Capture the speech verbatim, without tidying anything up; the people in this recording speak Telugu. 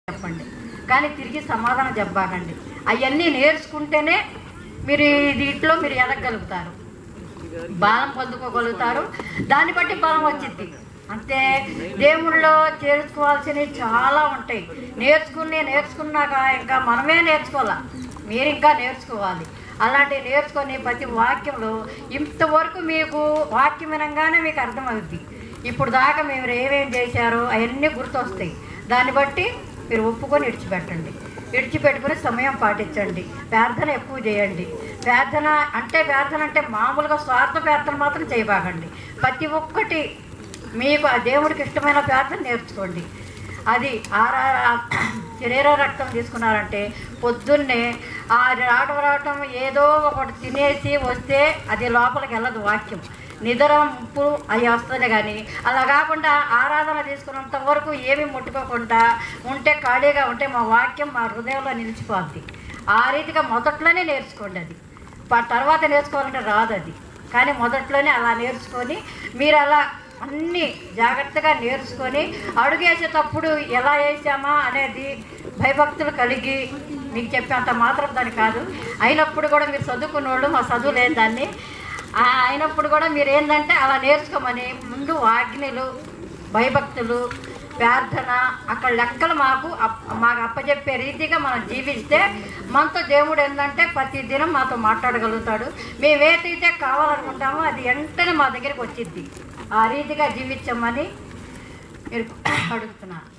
చెప్పండి, కానీ తిరిగి సమాధానం చెప్పాకండి. అవన్నీ నేర్చుకుంటేనే మీరు దీంట్లో మీరు ఎదగలుగుతారు, బలం పొందుకోగలుగుతారు. దాన్ని బట్టి బలం వచ్చింది అంతే. దేవుళ్ళలో చేర్చుకోవాల్సినవి చాలా ఉంటాయి. నేర్చుకుని నేర్చుకున్నాక ఇంకా మనమే నేర్చుకోవాలి, మీరు ఇంకా నేర్చుకోవాలి. అలాంటివి నేర్చుకొని ప్రతి వాక్యంలో ఇంతవరకు మీకు వాక్యం వినంగానే మీకు అర్థమవుద్ది. ఇప్పుడు దాకా మేము ఏమేం చేశారో అవన్నీ గుర్తొస్తాయి. దాన్ని బట్టి మీరు ఒప్పుకొని విడిచిపెట్టండి. విడిచిపెట్టుకుని సమయం పాటించండి. ప్రార్థన ఎక్కువ చేయండి. ప్రార్థన అంటే ప్రార్థన అంటే మామూలుగా స్వార్థ ప్రార్థన మాత్రం చేయబాకండి. ప్రతి ఒక్కటి మీకు ఆ దేవుడికి ఇష్టమైన ప్రార్థన నేర్చుకోండి. అది ఆరా శరీర రక్తం తీసుకున్నారంటే పొద్దున్నే ఆ రావడం రావటం ఏదో ఒకటి తినేసి వస్తే అది లోపలికి వెళ్ళదు. వాక్యం నిద్ర ముప్పు అవి వస్తుంది. కానీ అలా కాకుండా ఆరాధన తీసుకున్నంత వరకు ఏమీ ముట్టుకోకుండా ఉంటే, ఖాళీగా ఉంటే మా వాక్యం మా హృదయంలో నిలిచిపోద్ది. ఆ రీతిగా మొదట్లోనే నేర్చుకోండి. అది తర్వాత నేర్చుకోవాలంటే రాదు అది. కానీ మొదట్లోనే అలా నేర్చుకొని మీరు అలా అన్నీ జాగ్రత్తగా నేర్చుకొని అడుగేసేటప్పుడు ఎలా వేసామా అనేది భయభక్తులు కలిగి మీకు చెప్పేంత మాత్రం దాన్ని కాదు. అయినప్పుడు కూడా మీరు చదువుకున్న వాళ్ళు, మా చదువు లేని దాన్ని అయినప్పుడు కూడా మీరు ఏంటంటే అలా నేర్చుకోమని ముందు ఆజ్ఞలు, భయభక్తులు, ప్రార్థన అక్కడ లెక్కలు మాకు మాకు అప్పచెప్పే రీతిగా మనం జీవిస్తే మనతో దేవుడు ఏంటంటే ప్రతి దినం మాతో మాట్లాడగలుగుతాడు. మేము ఏ రీతే కావాలనుకుంటామో అది వెంటనే మా దగ్గరికి వచ్చిద్ది. ఆ రీతిగా జీవించమని మీరు అడుగుతున్నాను.